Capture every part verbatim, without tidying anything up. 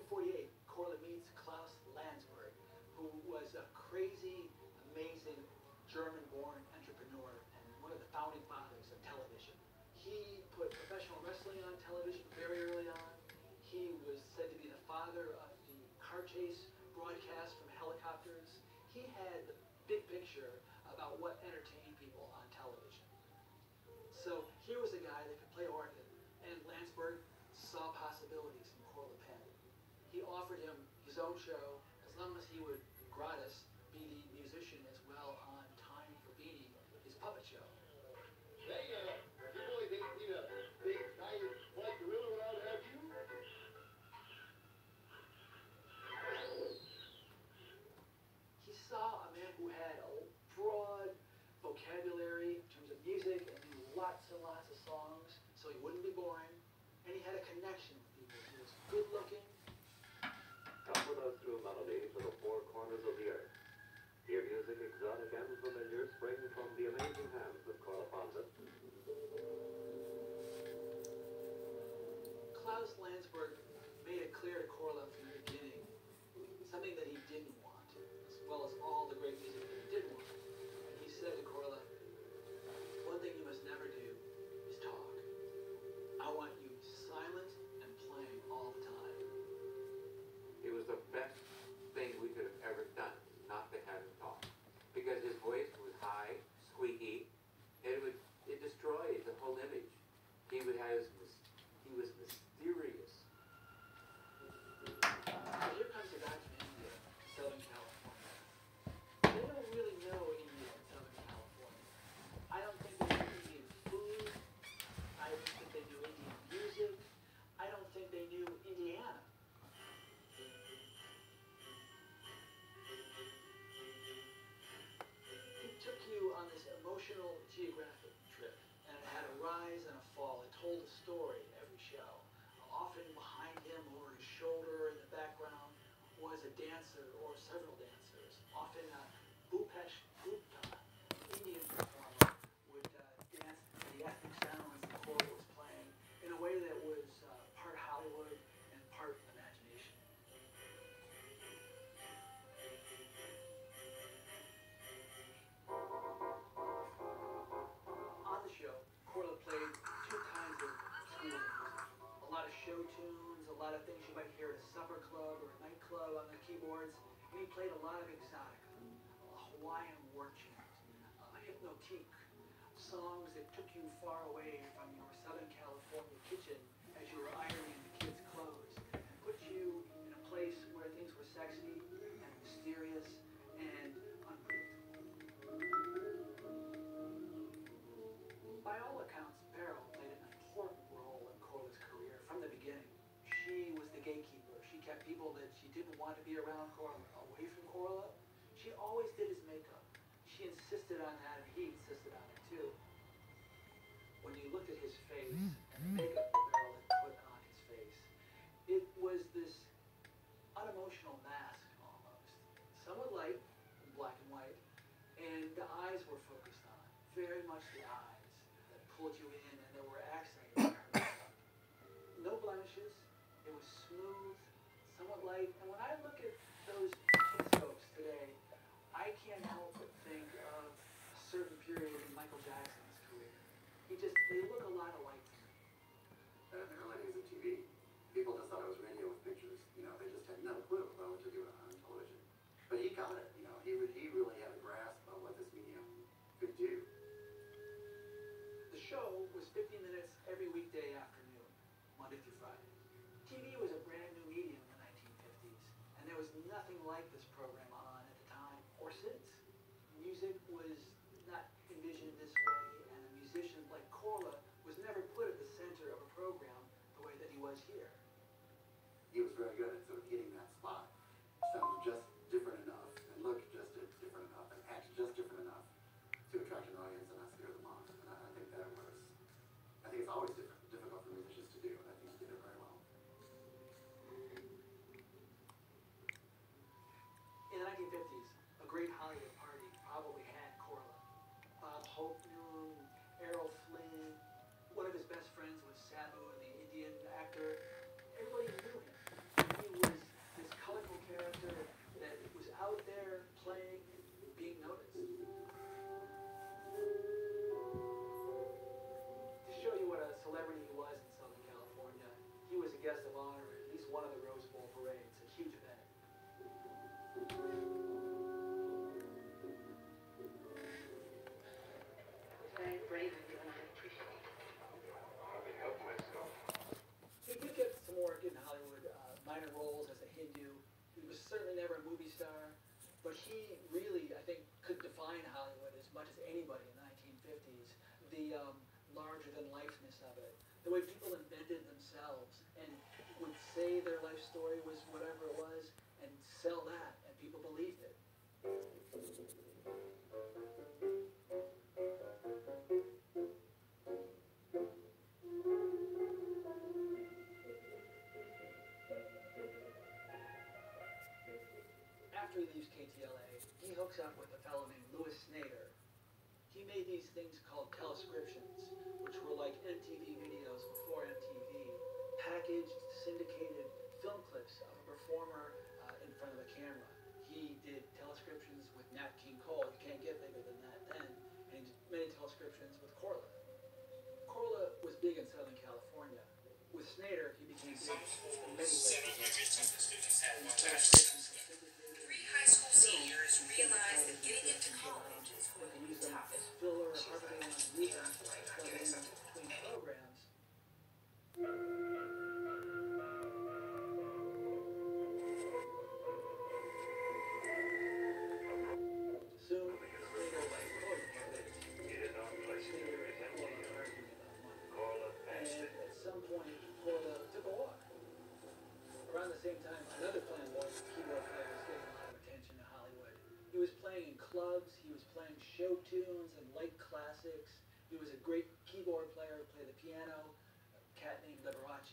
forty-eight, Corlett meets Klaus Landsberg, who was a crazy, amazing German-born entrepreneur and one of the founding fathers of television. He put professional wrestling on television very early on. He was said to be the father of the car chase broadcast from helicopters. He had the big picture about what entertained people on television. So here was a guy that could play organ, and Landsberg saw possibilities in Corlett Penn. He offered him his own show as long as he would gratis be the musician as well on Time for Beanie, his puppet show. Hey, uh, you really think you know, big giant black gorilla when I'd have you? He saw a man who had a broad vocabulary in terms of music and knew lots and lots of songs, so he wouldn't be boring, and he had a connection with people. He was good looking. Come with us through melody to the four corners of the earth. Hear music exotic and familiar spring from the amazing hands of correspondent. Klaus Landsberg made it clear to Corlett from the beginning something that he didn't want, as well as all the great music that he did want. And he said to Corlett, one thing you must never do is talk. I want you silent and playing all the time. It was the best thing we could have ever done, not to have him talk. Because his voice was high, squeaky, and it would it destroyed the whole image. He would have his, he was mysterious. So here comes a guy from India, Southern California. They don't really know India and Southern California. I don't think they knew Indian food. I don't think they knew Indian music. I don't think they knew Indiana. He took you on this emotional geographic trip, and it had a rise and a fall. It told a story every show. Often behind him, over his shoulder, in the background, was a dancer or several dancers. Often uh, Bhupesh Gupta, Indian performer, would uh, dance to the ethnic sounds that Corlett was playing in a way that was uh, part Hollywood and part imagination. On the show, Corlett played two kinds of schools of music. A lot of show tunes, a lot of things you might hear at a supper club or a nightclub on the keyboards. And he played a lot of exotica, a Hawaiian war chant, a hypnotique, songs that took you far away from your Southern California kitchen as you were ironing the kids' clothes, and put you in a place where things were sexy and mysterious and unpredictable. By all accounts, Beryl played an important role in Corlett's career from the beginning. She was the gatekeeper. She kept people that she didn't want to be around Corlett away from Corlett. She always did his makeup. She insisted on that, and he insisted on it too. When you looked at his face and the makeup that Beryl had put on his face, it was this unemotional mask almost. Somewhat light, black and white, and the eyes were focused on. Very much the eyes that pulled you in, and there were accents in her makeup. No blemishes. It was smooth, somewhat light. And when I look at those kinescopes today, I can't help but think of a certain period in Michael Jackson's career. He just, they look a lot alike to me. Uh, in the early days of T V, people just thought it was radio with pictures. You know, they just had no clue about what to do on television. But he got it. You know, he would, he really had a grasp of what this medium could do. The show was fifty minutes every weekday afternoon, Monday through Friday. T V was a brand new medium in the nineteen fifties, and there was nothing like this program on at the time or since. Music was not envisioned this way, and a musician like Corlett was never put at the center of a program the way that he was here. He was very good at sort of hitting that spot. Sounded just different enough, and looked just different enough, and acted just different enough to attract an audience and not scare them off. And I, I think that was, I think it's always different, difficult for musicians to do, and I think he did it very well. In the nineteen fifties, a great Hollywood party probably had Corlett. Bob Hope knew him, Errol Flynn. One of his best friends was Sabu, the Indian actor. Everybody knew him. He was one of the Rose Bowl parades, a huge event. Very brave of you, and I appreciate it. I can help myself. He did get some work in Hollywood, uh, minor roles as a Hindu. He was certainly never a movie star, but he really, I think, could define Hollywood as much as anybody in the nineteen fifties. The um, larger-than-lifeness of it. The way people invented themselves and would say their life story was whatever it was and sell that, and people believed it. After he leaves K T L A, he hooks up with a fellow named Louis Snyder. He made these things called telescriptions, which were like M T V videos before M T V, packaged, syndicated film clips of a performer uh, in front of a camera. He did telescriptions with Nat King Cole. You can't get bigger than that then. And he did many telescriptions with Corla. Corla was big in Southern California. With Snyder, he became big in many places. Three high school seniors realized that getting into college is going to be tough. Filler, harvesting on music, plugging in between programs. Soon, Snyder was recording it. Snyder and Corla were arguing about money. And at some point, Corla took a walk. Around the same time, another flamboyant keyboard player was getting a lot of attention in Hollywood. He was playing in clubs, he was playing show tunes and light classics. He was a great keyboard player who played the piano, a cat named Liberace.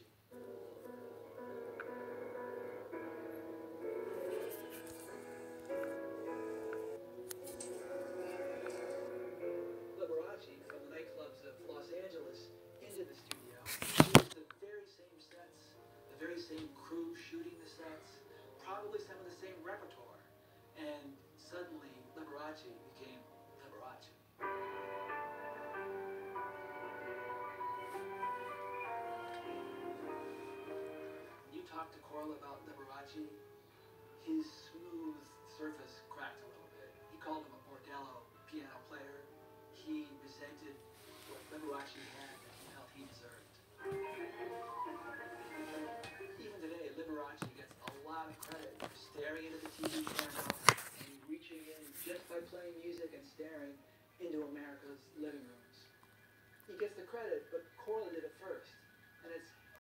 Liberace, from the nightclubs of Los Angeles into the studio, used the very same sets, the very same crew shooting the sets, probably some of the same repertoire. And suddenly, Liberace became Liberace. You talk to Corla about Liberace, his smooth surface cracked a little bit. He called him a bordello piano player. He resented what Liberace had that he felt he deserved. Even today, Liberace gets a lot of credit for staring into the T V camera and reaching in just by playing music and staring into America's living rooms. He gets the credit, but Corla did it